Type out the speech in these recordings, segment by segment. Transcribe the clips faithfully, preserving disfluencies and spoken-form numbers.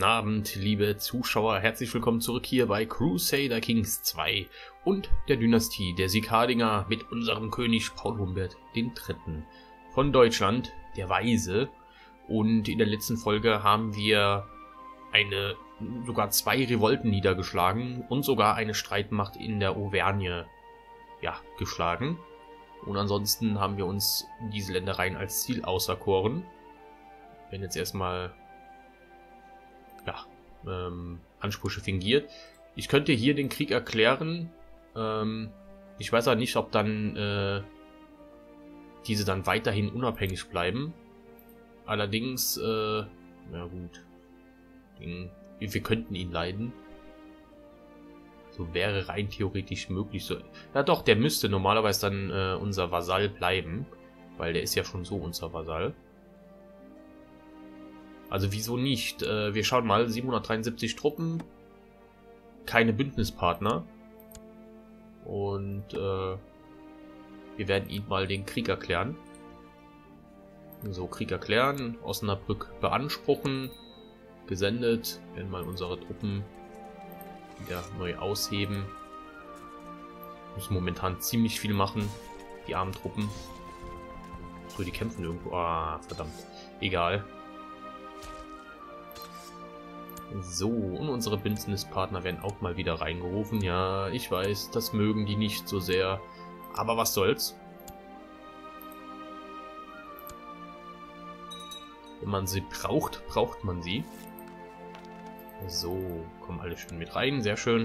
Guten Abend, liebe Zuschauer. Herzlich willkommen zurück hier bei Crusader Kings zwei und der Dynastie der Sicadinger mit unserem König Paul Humbert der Dritte von Deutschland, der Weise. Und in der letzten Folge haben wir eine, sogar zwei Revolten niedergeschlagen und sogar eine Streitmacht in der Auvergne, ja, geschlagen. Und ansonsten haben wir uns diese Ländereien als Ziel auserkoren. Wir werden jetzt erstmal ja, ähm, Ansprüche fingiert. Ich könnte hier den Krieg erklären. Ähm, ich weiß auch nicht, ob dann äh, diese dann weiterhin unabhängig bleiben. Allerdings, äh, ja gut, den, wir könnten ihn leiden. So wäre rein theoretisch möglich. So, ja doch, der müsste normalerweise dann äh, unser Vasall bleiben, weil der ist ja schon so unser Vasall. Also wieso nicht? Äh, wir schauen mal, siebenhundertdreiundsiebzig Truppen, keine Bündnispartner. Und äh, wir werden ihm mal den Krieg erklären. So, Krieg erklären, Osnabrück beanspruchen, gesendet, werden mal unsere Truppen wieder neu ausheben. Müssen momentan ziemlich viel machen, die armen Truppen. So, die kämpfen irgendwo. Ah, verdammt. Egal. So, und unsere Bündnispartner werden auch mal wieder reingerufen. Ja, ich weiß, das mögen die nicht so sehr. Aber was soll's. Wenn man sie braucht, braucht man sie. So, kommen alle schön mit rein. Sehr schön.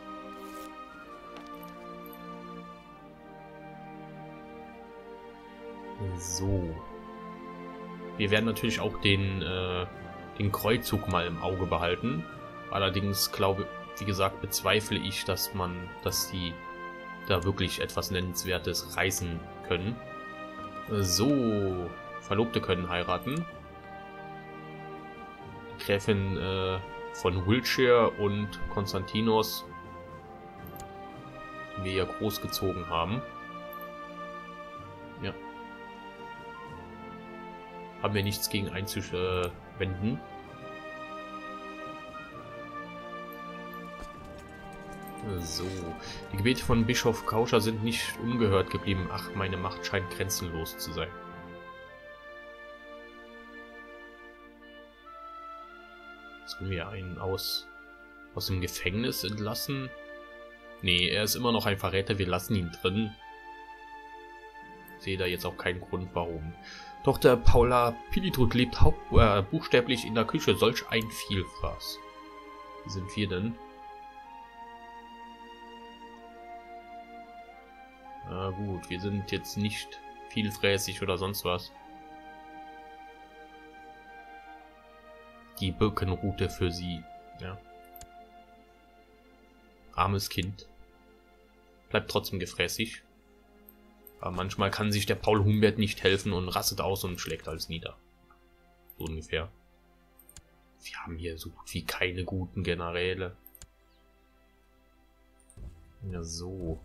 So. Wir werden natürlich auch den... Äh, den Kreuzzug mal im Auge behalten. Allerdings glaube, wie gesagt, bezweifle ich, dass man, dass die da wirklich etwas Nennenswertes reißen können. So, Verlobte können heiraten. Die Gräfin äh, von Wiltshire und Konstantinos, die wir ja großgezogen haben. Ja. Haben wir nichts gegen einzuwenden. So, die Gebete von Bischof Kauscher sind nicht ungehört geblieben. Ach, meine Macht scheint grenzenlos zu sein. Sollen wir einen aus, aus dem Gefängnis entlassen? Nee, er ist immer noch ein Verräter. Wir lassen ihn drin. Ich sehe da jetzt auch keinen Grund, warum. Tochter Paula Pilitrud lebt haupt, äh, buchstäblich in der Küche. Solch ein Vielfraß. Wie sind wir denn? Na gut, wir sind jetzt nicht vielfräßig oder sonst was. Die Birkenrute für sie, ja. Armes Kind. Bleibt trotzdem gefräßig. Aber manchmal kann sich der Paul Humbert nicht helfen und rastet aus und schlägt alles nieder. So ungefähr. Wir haben hier so gut wie keine guten Generäle. Ja, so.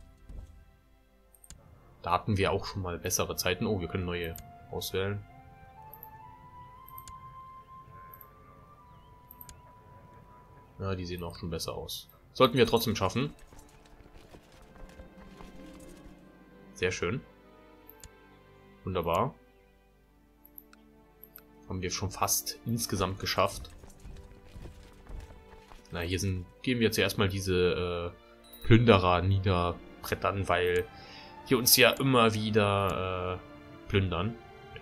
Da hatten wir auch schon mal bessere Zeiten. Oh, wir können neue auswählen. Ja, die sehen auch schon besser aus. Sollten wir trotzdem schaffen. Sehr schön. Wunderbar. Haben wir schon fast insgesamt geschafft. Na, hier sind, gehen wir zuerst mal diese äh, Plünderer niederbrettern, weil die uns ja immer wieder äh, plündern.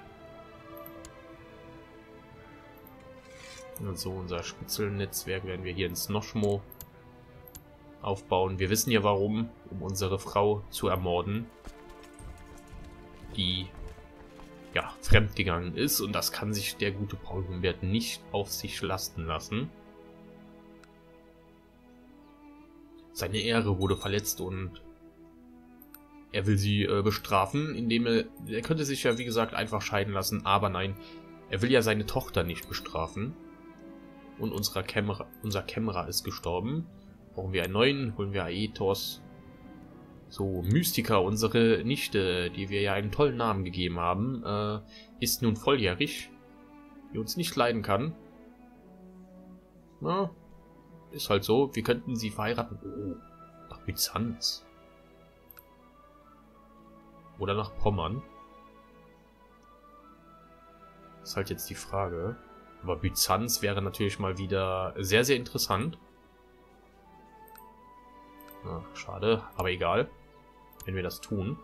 Also unser Spitzelnetzwerk werden wir hier in Snoshmo aufbauen. Wir wissen ja warum, um unsere Frau zu ermorden, die ja fremdgegangen ist, und das kann sich der gute Paul Humbert nicht auf sich lasten lassen. Seine Ehre wurde verletzt und er will sie äh, bestrafen, indem er, er könnte sich ja wie gesagt einfach scheiden lassen, aber nein, er will ja seine Tochter nicht bestrafen. Und unserer Kämmerer, unser Kämmerer ist gestorben. Brauchen wir einen neuen, holen wir Aetos. So, Mystica, unsere Nichte, die wir ja einen tollen Namen gegeben haben, äh, ist nun volljährig, die uns nicht leiden kann. Na, ist halt so. Wir könnten sie verheiraten. Oh, nach Byzanz. Oder nach Pommern. Ist halt jetzt die Frage. Aber Byzanz wäre natürlich mal wieder sehr, sehr interessant. Na, schade, aber egal. Wenn wir das tun.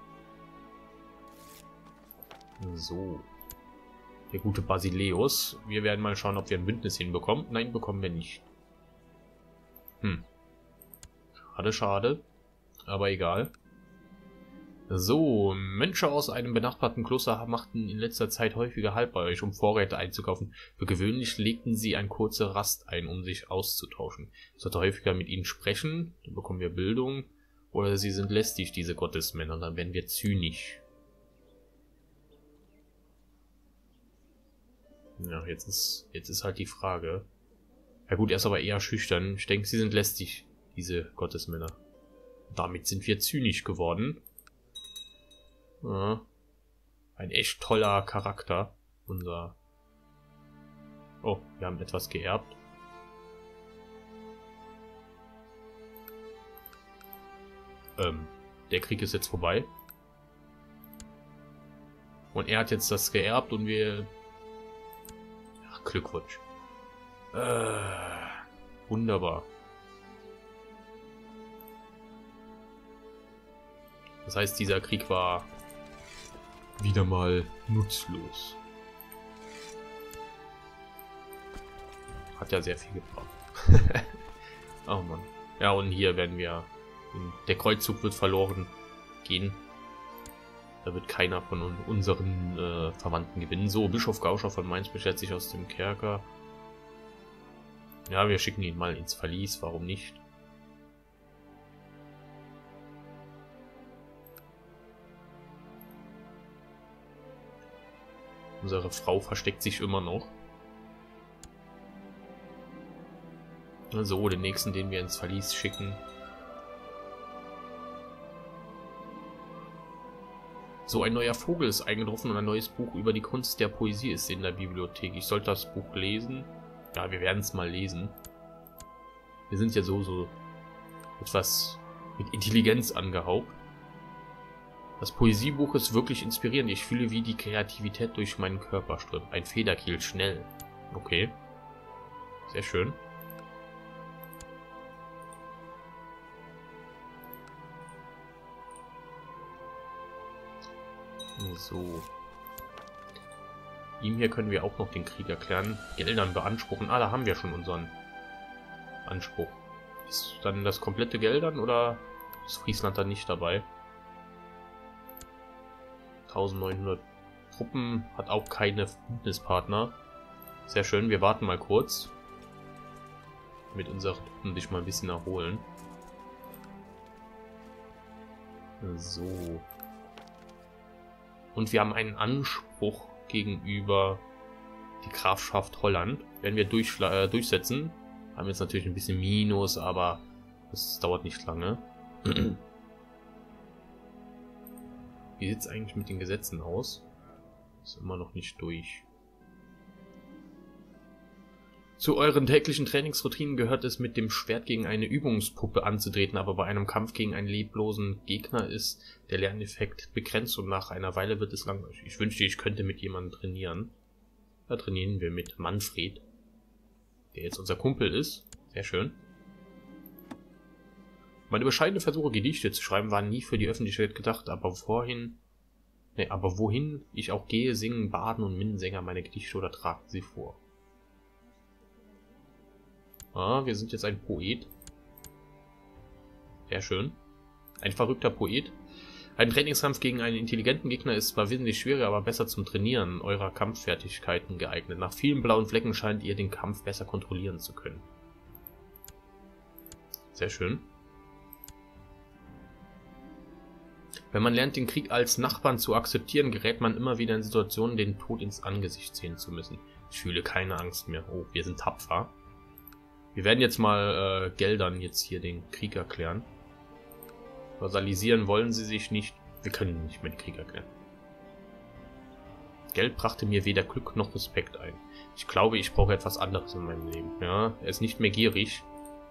So. Der gute Basileus. Wir werden mal schauen, ob wir ein Bündnis hinbekommen. Nein, bekommen wir nicht. Hm. Schade, schade. Aber egal. So, Mönche aus einem benachbarten Kloster machten in letzter Zeit häufiger Halt bei euch, um Vorräte einzukaufen. Für gewöhnlich legten sie eine kurze Rast ein, um sich auszutauschen. Ich sollte häufiger mit ihnen sprechen, dann bekommen wir Bildung. Oder sie sind lästig, diese Gottesmänner, dann werden wir zynisch. Ja, jetzt ist, jetzt ist halt die Frage. Ja gut, er ist aber eher schüchtern. Ich denke, sie sind lästig, diese Gottesmänner. Damit sind wir zynisch geworden. Ja. Ein echt toller Charakter. Unser... Oh, wir haben etwas geerbt. Ähm, der Krieg ist jetzt vorbei. Und er hat jetzt das geerbt und wir... Ach, Glückwunsch. Äh, wunderbar. Das heißt, dieser Krieg war wieder mal nutzlos. Hat ja sehr viel gebracht. Oh Mann. Ja, und hier werden wir... Der Kreuzzug wird verloren gehen. Da wird keiner von unseren äh, Verwandten gewinnen. So, Bischof Gauscher von Mainz beschert sich aus dem Kerker. Ja, wir schicken ihn mal ins Verlies. Warum nicht? Unsere Frau versteckt sich immer noch. So, den nächsten, den wir ins Verlies schicken. So, ein neuer Vogel ist eingetroffen und ein neues Buch über die Kunst der Poesie ist in der Bibliothek. Ich sollte das Buch lesen. Ja, wir werden es mal lesen. Wir sind ja so, so etwas mit Intelligenz angehaucht. Das Poesiebuch ist wirklich inspirierend. Ich fühle, wie die Kreativität durch meinen Körper strömt. Ein Federkiel, schnell. Okay. Sehr schön. So. Ihm hier können wir auch noch den Krieg erklären. Geldern beanspruchen. Ah, da haben wir schon unseren Anspruch. Ist dann das komplette Geldern oder ist Friesland dann nicht dabei? neunzehnhundert Truppen, hat auch keine Bündnispartner. Sehr schön, wir warten mal kurz. Mit unseren Truppen sich mal ein bisschen erholen. So. Und wir haben einen Anspruch gegenüber die Grafschaft Holland. Werden wir durch, äh, durchsetzen. Haben jetzt natürlich ein bisschen Minus, aber das dauert nicht lange. Wie sieht es eigentlich mit den Gesetzen aus? Ist immer noch nicht durch. Zu euren täglichen Trainingsroutinen gehört es, mit dem Schwert gegen eine Übungspuppe anzutreten, aber bei einem Kampf gegen einen leblosen Gegner ist der Lerneffekt begrenzt und nach einer Weile wird es langweilig. Ich wünschte, ich könnte mit jemandem trainieren. Da trainieren wir mit Manfred, der jetzt unser Kumpel ist. Sehr schön. Meine bescheidene Versuche, Gedichte zu schreiben, waren nie für die Öffentlichkeit gedacht, aber vorhin, ne, aber wohin ich auch gehe, singen Baden und Minnesänger meine Gedichte oder tragen sie vor. Ah, wir sind jetzt ein Poet. Sehr schön. Ein verrückter Poet. Ein Trainingskampf gegen einen intelligenten Gegner ist zwar wesentlich schwieriger, aber besser zum Trainieren eurer Kampffertigkeiten geeignet. Nach vielen blauen Flecken scheint ihr den Kampf besser kontrollieren zu können. Sehr schön. Wenn man lernt, den Krieg als Nachbarn zu akzeptieren, gerät man immer wieder in Situationen, den Tod ins Angesicht sehen zu müssen. Ich fühle keine Angst mehr. Oh, wir sind tapfer. Wir werden jetzt mal äh, Geldern jetzt hier den Krieg erklären. Vasalisieren wollen sie sich nicht. Wir können nicht mehr den Krieg erklären. Geld brachte mir weder Glück noch Respekt ein. Ich glaube, ich brauche etwas anderes in meinem Leben. Ja, er ist nicht mehr gierig.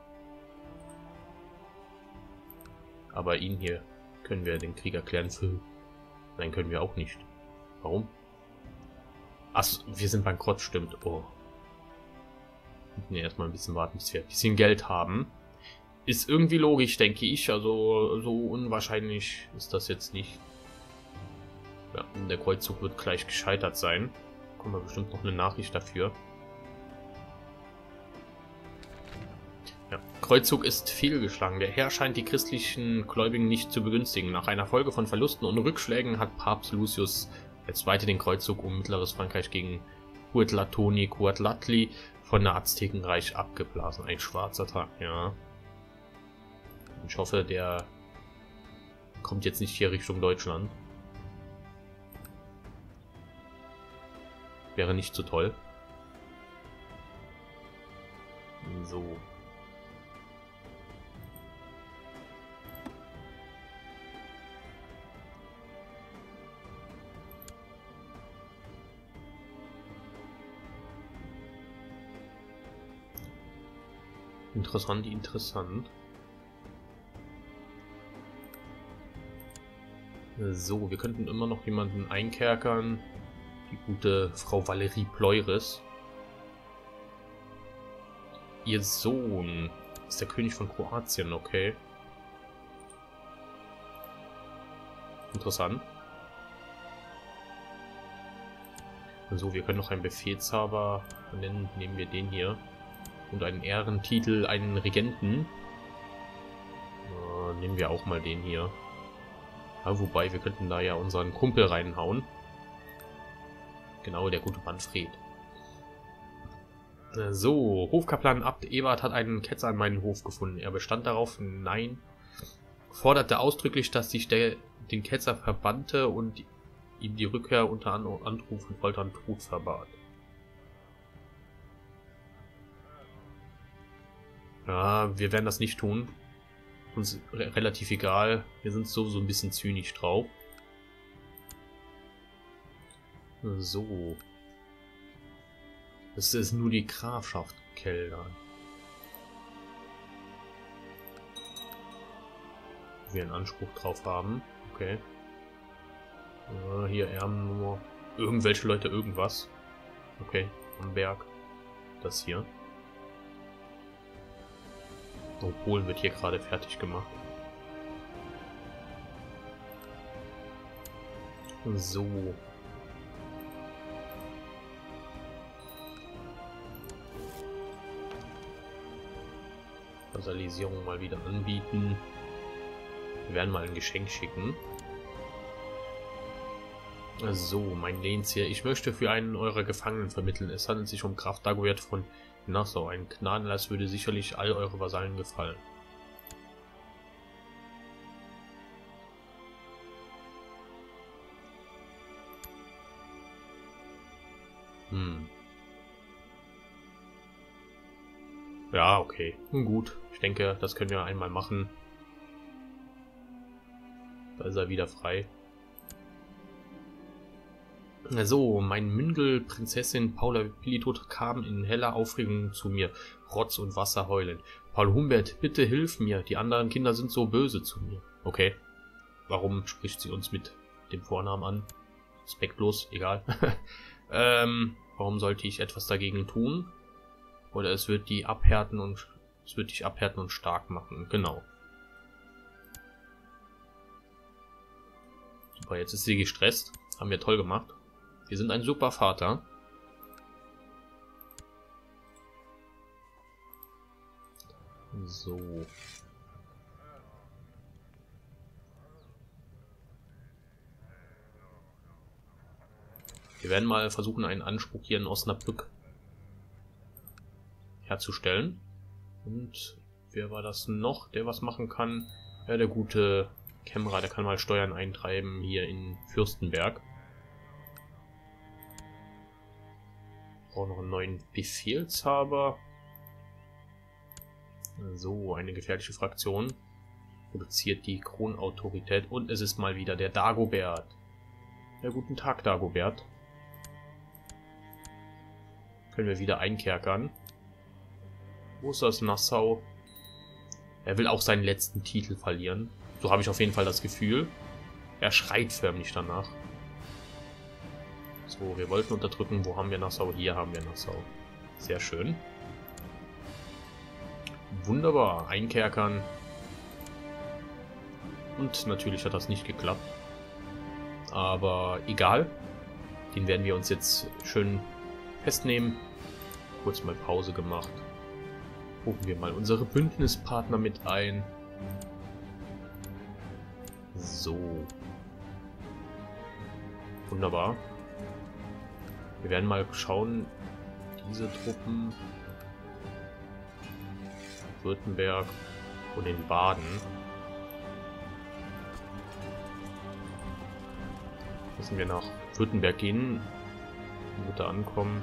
Aber ihn hier können wir den Krieg erklären für... Nein, können wir auch nicht. Warum? Ach, wir sind bankrott, stimmt. Oh. Nee, erstmal ein bisschen warten, bis wir ein bisschen Geld haben. Ist irgendwie logisch, denke ich. Also, so unwahrscheinlich ist das jetzt nicht. Ja, der Kreuzzug wird gleich gescheitert sein. Kommt wir bestimmt noch eine Nachricht dafür. Ja, Kreuzzug ist fehlgeschlagen. Der Herr scheint die christlichen Gläubigen nicht zu begünstigen. Nach einer Folge von Verlusten und Rückschlägen hat Papst Lucius der Zweite den Kreuzzug um mittleres Frankreich gegen Cuauhtlatoní Cuauhtli von der Aztekenreich abgeblasen. Ein schwarzer Tag, ja. Ich hoffe, der kommt jetzt nicht hier Richtung Deutschland. Wäre nicht so toll. So. Interessant, interessant. So, wir könnten immer noch jemanden einkerkern. Die gute Frau Valerie Pleuris. Ihr Sohn ist der König von Kroatien, okay. Interessant. So, wir können noch einen Befehlshaber nennen. Nehmen wir den hier. Und einen Ehrentitel, einen Regenten. Äh, nehmen wir auch mal den hier. Ja, wobei, wir könnten da ja unseren Kumpel reinhauen. Genau, der gute Manfred. So, Hofkaplan Abt Ebert hat einen Ketzer an meinen Hof gefunden. Er bestand darauf, nein, forderte ausdrücklich, dass sich der den Ketzer verbannte und ihm die Rückkehr unter Anruf und Folter und Tod verbat. Ja, wir werden das nicht tun. Uns re relativ egal. Wir sind sowieso ein bisschen zynisch drauf. So. Das ist nur die Grafschaft Kelder. Wir einen Anspruch drauf haben. Okay. Ja, hier erben nur irgendwelche Leute irgendwas. Okay, am Berg. Das hier. Oh, Polen wird hier gerade fertig gemacht. So. Vasallisierung mal wieder anbieten. Wir werden mal ein Geschenk schicken. So, mein Lehnsherr. Ich möchte für einen eurer Gefangenen vermitteln. Es handelt sich um Graf Dagobert von Nassau. Ein Gnadenlass würde sicherlich all eure Vasallen gefallen. Hm. Ja, okay. Gut. Ich denke, das können wir einmal machen. Da ist er wieder frei. So, mein Mündel, Prinzessin Paula Pilitod kam in heller Aufregung zu mir, Rotz und Wasser heulend. Paul Humbert, bitte hilf mir, die anderen Kinder sind so böse zu mir. Okay, warum spricht sie uns mit dem Vornamen an? Respektlos, egal. ähm, warum sollte ich etwas dagegen tun? Oder es wird die abhärten und es wird dich abhärten und stark machen, genau. Super, jetzt ist sie gestresst, haben wir toll gemacht. Wir sind ein super Vater. So. Wir werden mal versuchen, einen Anspruch hier in Osnabrück herzustellen. Und wer war das noch, der was machen kann? Ja, der gute Kämmerer, der kann mal Steuern eintreiben hier in Fürstenberg. Auch noch einen neuen Befehlshaber. So, eine gefährliche Fraktion. Produziert die Kronautorität. Und es ist mal wieder der Dagobert. Ja, guten Tag, Dagobert. Können wir wieder einkerkern. Wo ist das? Nassau? Er will auch seinen letzten Titel verlieren. So habe ich auf jeden Fall das Gefühl. Er schreit förmlich danach. So, wir wollten unterdrücken. Wo haben wir Nassau? Hier haben wir Nassau. Sehr schön. Wunderbar. Einkerkern. Und natürlich hat das nicht geklappt. Aber egal. Den werden wir uns jetzt schön festnehmen. Kurz mal Pause gemacht. Rufen wir mal unsere Bündnispartner mit ein. So. Wunderbar. Wir werden mal schauen, diese Truppen, Württemberg und in Baden. Müssen wir nach Württemberg gehen. Wird da ankommen.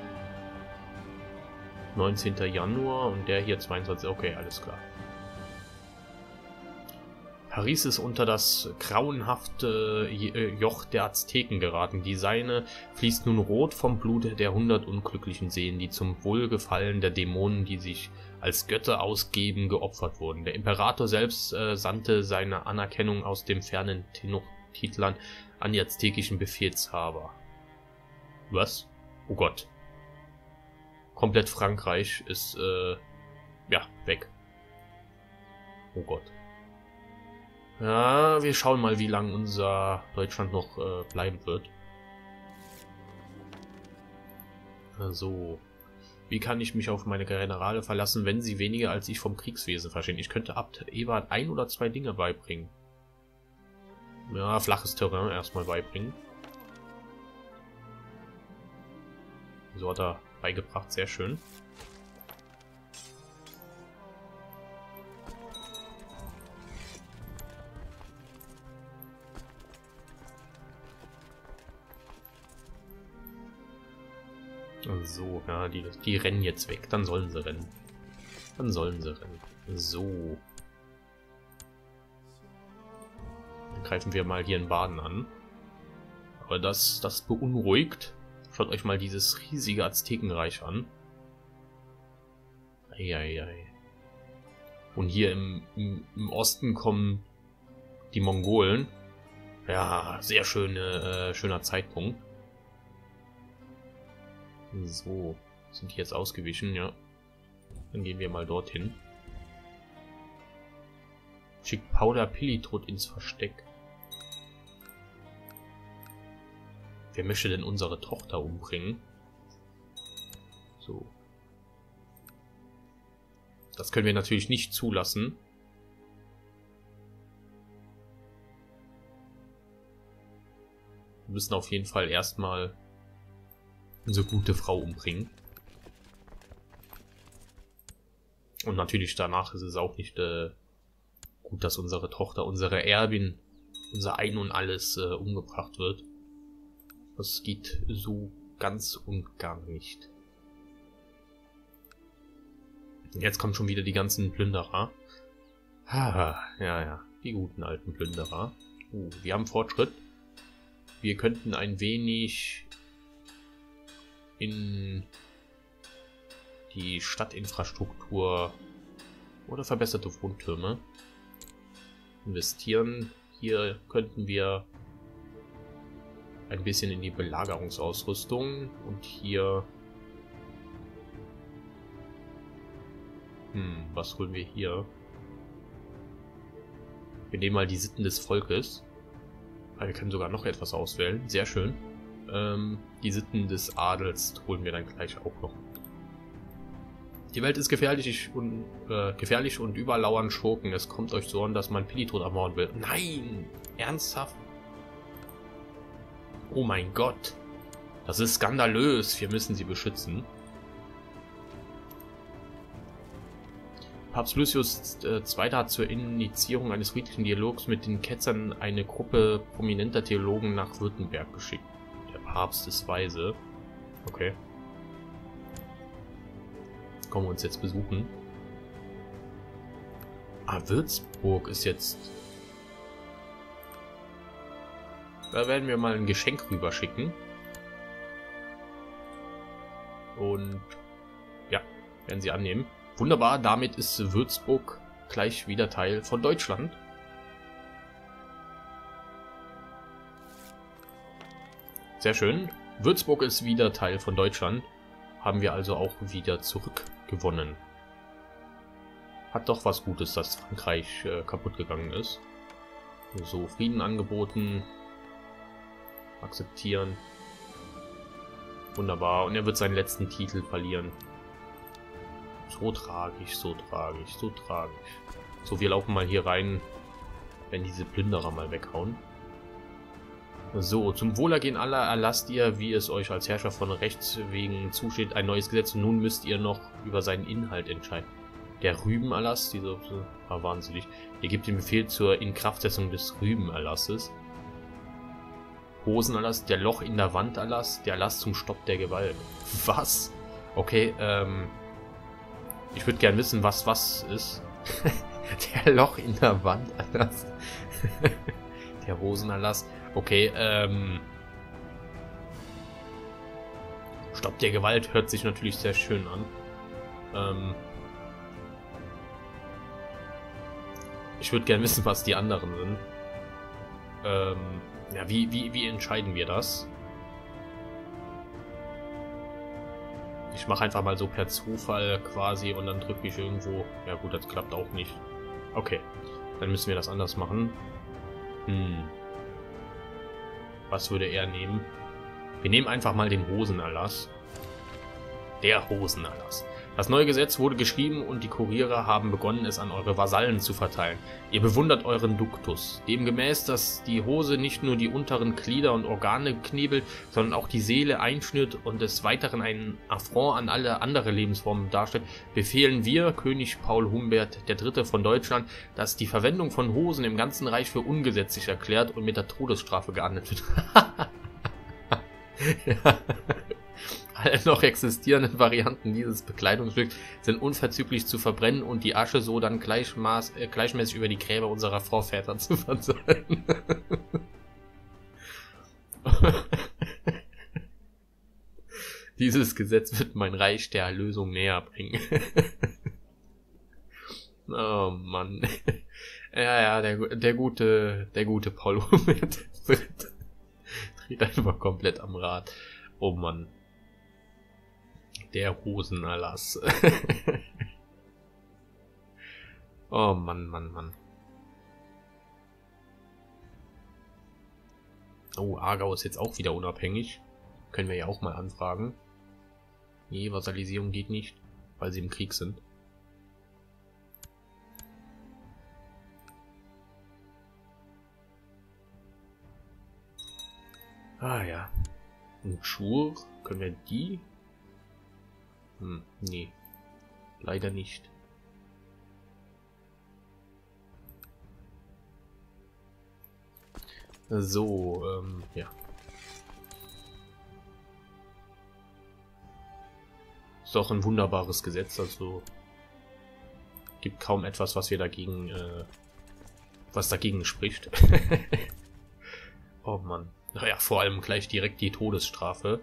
neunzehnter Januar und der hier zweiundzwanzigster Okay, alles klar. Paris ist unter das grauenhafte Joch der Azteken geraten. Die Seine fließt nun rot vom Blut der hundert unglücklichen Seelen, die zum Wohlgefallen der Dämonen, die sich als Götter ausgeben, geopfert wurden. Der Imperator selbst äh, sandte seine Anerkennung aus dem fernen Tenochtitlan an die aztekischen Befehlshaber. Was? Oh Gott. Komplett Frankreich ist, äh, ja, weg. Oh Gott. Ja, wir schauen mal, wie lange unser Deutschland noch äh, bleiben wird. Also, wie kann ich mich auf meine Generale verlassen, wenn sie weniger als ich vom Kriegswesen verstehen? Ich könnte Abt Ebert ein oder zwei Dinge beibringen. Ja, flaches Terrain erstmal beibringen. So hat er beigebracht, sehr schön. So, ja, die, die rennen jetzt weg. Dann sollen sie rennen. Dann sollen sie rennen. So. Dann greifen wir mal hier in Baden an. Aber das, das beunruhigt. Schaut euch mal dieses riesige Aztekenreich an. Eieiei. Und hier im, im, im Osten kommen die Mongolen. Ja, sehr schöne, äh, schöner Zeitpunkt. So, sind die jetzt ausgewichen, ja. Dann gehen wir mal dorthin. Schickt Powder Pilitrud ins Versteck. Wer möchte denn unsere Tochter umbringen? So. Das können wir natürlich nicht zulassen. Wir müssen auf jeden Fall erstmal unsere gute Frau umbringen. Und natürlich danach ist es auch nicht äh, gut, dass unsere Tochter, unsere Erbin, unser Ein und Alles äh, umgebracht wird. Das geht so ganz und gar nicht. Jetzt kommen schon wieder die ganzen Plünderer. Ah, ja, ja, die guten alten Plünderer. Uh, wir haben Fortschritt. Wir könnten ein wenig in die Stadtinfrastruktur oder verbesserte Wohntürme investieren. Hier könnten wir ein bisschen in die Belagerungsausrüstung und hier... Hm, was holen wir hier? Wir nehmen mal die Sitten des Volkes. Ah, wir können sogar noch etwas auswählen. Sehr schön. Ähm, die Sitten des Adels holen wir dann gleich auch noch. Die Welt ist gefährlich und, äh, gefährlich und überall lauern Schurken. Es kommt euch so an, dass man Pilitrud ermorden will. Nein! Ernsthaft? Oh mein Gott! Das ist skandalös. Wir müssen sie beschützen. Papst Lucius äh, Zweiter hat zur Initiierung eines friedlichen Dialogs mit den Ketzern eine Gruppe prominenter Theologen nach Württemberg geschickt. Der Papst ist weise. Okay. Kommen wir uns jetzt besuchen. Ah, Würzburg ist jetzt... Da werden wir mal ein Geschenk rüberschicken. Und ja, werden sie annehmen. Wunderbar, damit ist Würzburg gleich wieder Teil von Deutschland. Sehr schön. Würzburg ist wieder Teil von Deutschland. Haben wir also auch wieder zurückgewonnen. Hat doch was Gutes, dass Frankreich äh, kaputt gegangen ist. So, Frieden angeboten. Akzeptieren. Wunderbar. Und er wird seinen letzten Titel verlieren. So tragisch, so tragisch, so tragisch. So, wir laufen mal hier rein, wenn diese Plünderer mal weghauen. So, zum Wohlergehen aller erlasst ihr, wie es euch als Herrscher von Rechts wegen zusteht, ein neues Gesetz. Und nun müsst ihr noch über seinen Inhalt entscheiden. Der Rübenerlass, dieser war wahnsinnig. Ihr gebt den Befehl zur Inkraftsetzung des Rübenerlasses. Hosenerlass, der Loch in der Wand Erlass, der Erlass zum Stopp der Gewalt. Was? Okay, ähm... ich würde gern wissen, was was ist. Der Loch in der Wand Erlass. Der Hosenerlass. Okay, ähm... Stopp der Gewalt hört sich natürlich sehr schön an. Ähm... Ich würde gerne wissen, was die anderen sind. Ähm... Ja, wie, wie, wie entscheiden wir das? Ich mache einfach mal so per Zufall quasi und dann drücke ich irgendwo... Ja gut, das klappt auch nicht. Okay, dann müssen wir das anders machen. Hm... Was würde er nehmen? Wir nehmen einfach mal den Hosenerlass. Der Hosenerlass. Das neue Gesetz wurde geschrieben und die Kuriere haben begonnen, es an eure Vasallen zu verteilen. Ihr bewundert euren Duktus. Demgemäß, dass die Hose nicht nur die unteren Glieder und Organe knebelt, sondern auch die Seele einschnürt und des Weiteren einen Affront an alle andere Lebensformen darstellt, befehlen wir, König Paul Humbert der Dritte von Deutschland, dass die Verwendung von Hosen im ganzen Reich für ungesetzlich erklärt und mit der Todesstrafe geahndet wird. Ja. Alle noch existierenden Varianten dieses Bekleidungsstücks sind unverzüglich zu verbrennen und die Asche so dann gleichmaß, äh, gleichmäßig über die Gräber unserer Vorväter zu verteilen. Dieses Gesetz wird mein Reich der Erlösung näher bringen. Oh Mann. Ja, ja, der, der gute, der gute Paul Humbert dreht einfach komplett am Rad. Oh Mann. Der Hosenerlass. Oh Mann, Mann, Mann. Oh, Aargau ist jetzt auch wieder unabhängig. Können wir ja auch mal anfragen. Nee, Vasallisierung geht nicht, weil sie im Krieg sind. Ah ja. Und Schur, können wir die? Hm, nee. Leider nicht. So, ähm, ja. Ist doch ein wunderbares Gesetz, also gibt kaum etwas, was wir dagegen, äh, was dagegen spricht. Oh Mann. Naja, vor allem gleich direkt die Todesstrafe.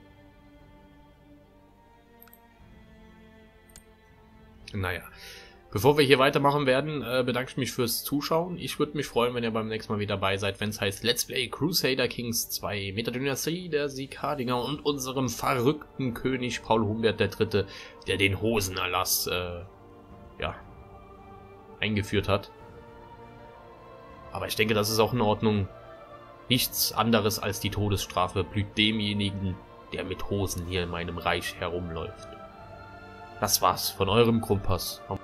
Naja, bevor wir hier weitermachen werden, äh, bedanke ich mich fürs Zuschauen. Ich würde mich freuen, wenn ihr beim nächsten Mal wieder dabei seid, wenn es heißt Let's Play Crusader Kings zwei mit der Dynastie der Sikardinger und unserem verrückten König Paul Humbert der Dritte, der den Hosenerlass äh, ja, eingeführt hat. Aber ich denke, das ist auch in Ordnung. Nichts anderes als die Todesstrafe blüht demjenigen, der mit Hosen hier in meinem Reich herumläuft. Das war's von eurem Krumpass.